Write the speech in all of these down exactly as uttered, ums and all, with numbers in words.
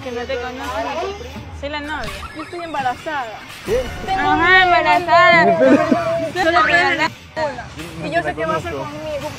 Que no te conozco. Soy la novia. Yo estoy embarazada. ¿Qué? Tengo Ajá, embarazada. Solo regalar una. Y yo sé qué va a hacer conmigo.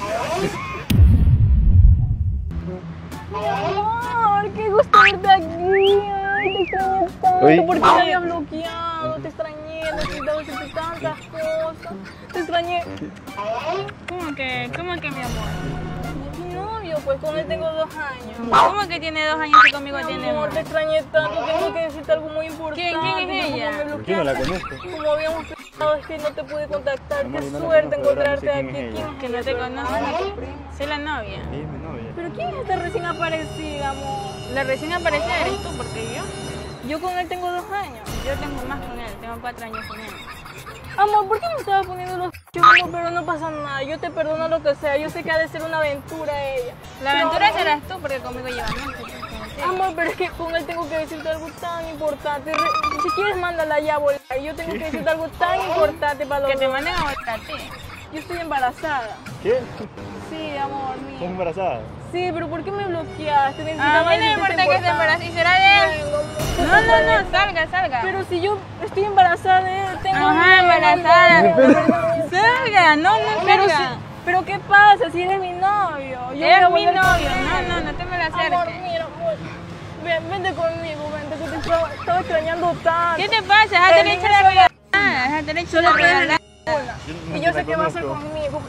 Amor, qué gusto verte aquí. Ay, te extrañé tanto. Uy. ¿Por qué me había bloqueado? Te extrañé, necesitaba decirte tantas cosas. Te extrañé. ¿Cómo que, cómo que mi amor? Mi novio, pues con él tengo dos años. ¿Cómo que tiene dos años y conmigo Mi tiene amor, más? te extrañé tanto, tengo que decirte algo muy importante. ¿Quién- quién es ¿Cómo ella? me ¿Por qué no la bloqueaste? conozco? Como habíamos pensado, es que no te pude contactar. Amor, Qué yo no la suerte conozco, de verdad, no sé encontrarte quién aquí. es ¿Quién ella. es Que no ella? te ¿Tu hermana? conozco. Soy la novia. Sí, mi novia. ¿Pero quién es esta recién aparecida, amor? La recién aparecida eres tú, porque yo, Yo con él tengo dos años. yo tengo más con él, tengo cuatro años con él. Amor, ¿por qué me estabas poniendo los chicos? Pero no pasa nada, yo te perdono lo que sea. Yo sé que ha de ser una aventura ella. La Pero, aventura amor, serás tú, porque conmigo llevas mucho tiempo. Amor, pero es que con él tengo que decirte algo tan importante. Re- Si quieres, mándala ya a volar. Yo tengo que decirte algo tan importante para los Que te dos. manden a volar a ti. Yo estoy embarazada. ¿Qué? Sí, amor ¿Estás mío. embarazada? Sí, pero ¿por qué me bloqueaste? A Necesitaba mí no me decirte importa esta que esté embarazada. ¿Y será de él? Vengo, No, no, no, salga, salga. Pero si yo estoy embarazada de él, tengo Ajá, un bebé, embarazada. no, no, Salga, no, no, Pero, si, salga. pero ¿qué pasa si eres mi novio? Yo voy a Es mi volver con novio, él. no, no, no te me la Amor, acerques. mira, amor. Ven, vente conmigo, vente, que te estaba, estaba extrañando tanto. ¿Qué te pasa? Déjate El le niño echar la solo- regalada, déjate le echar la regalada. Yo Y no yo la sé qué va a hacer conozco. conmigo.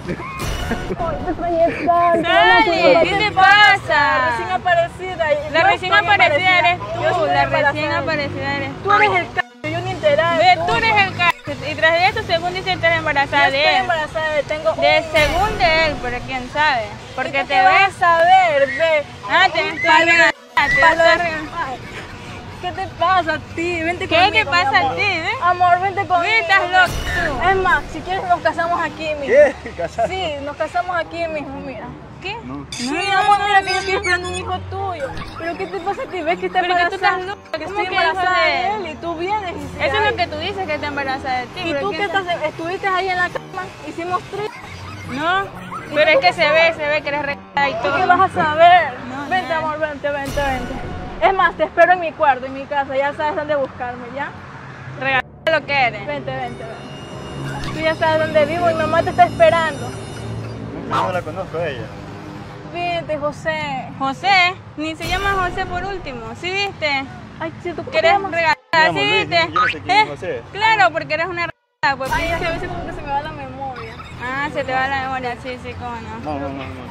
Ay, te extrañé tanto. Dale, ¿qué te pasa? La recién aparecida. La Yo recién estoy aparecida eres Yo tú, estoy la embarazada. recién aparecida eres Tú tú. eres el c***, yo ni enterada. Ve, tú eres el caso. Y tras de esto, según dice, estás Yo embarazada estoy de él. embarazada de tengo De un según de él, pero quién sabe. mes. Porque ¿Y tú te qué vas a ves. saber, ve. Ah, te ves Palo- regalada, te palo- ves regalada. Ay, ¿qué te pasa a ti? Vente ¿Qué conmigo. te pasa mi a amor. ti, eh? Amor, vente conmigo. Ve, estás loco. Es más, si quieres nos casamos aquí mismo. ¿Qué? ¿Casada? Sí, nos casamos aquí mismo, mira. ¿Qué? No. Sí, amor, mira que yo estoy esperando un hijo tuyo. Pero ¿qué te pasa a ti? ¿Ves que está Pero que tú embarazada? estás loca, Que ¿cómo estoy que hijo embarazada de de él? él y tú vienes y dices, Eso es "Ay". lo que tú dices, que está embarazada de ti. ¿Y pero tú quién qué estás? sabe. Estuviste ahí en la cama, hicimos tres. No, pero es que se ve, se ve que eres regalada y ¿Tú todo. qué vas a saber? No, Vente, nada. amor, vente, vente, vente. Es más, te espero en mi cuarto, en mi casa. Ya sabes dónde buscarme, ¿ya? Regalada lo que eres. Vente, vente, vente. Tú ya sabes dónde vivo y mamá te está esperando. Yo no la conozco a ella. Vente, José. José, ni se llama José por último, ¿sí viste? Ay, si tú Que eres llamas? regalada, Me llamo ¿sí Luis, viste? yo no sé quién es José. Claro, porque eres una regalada, pues. Ay, es que a veces como que se me va la memoria. Ah, se te va la memoria, sí, sí, cómo no. No, no, no, no.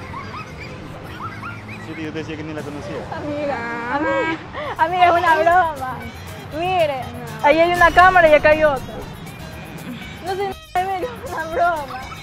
Sí, yo te decía que ni la conocía. Amiga, Ah. amiga, amiga, es una broma. Mire, ahí hay una cámara y acá hay otra. No sé, es una broma.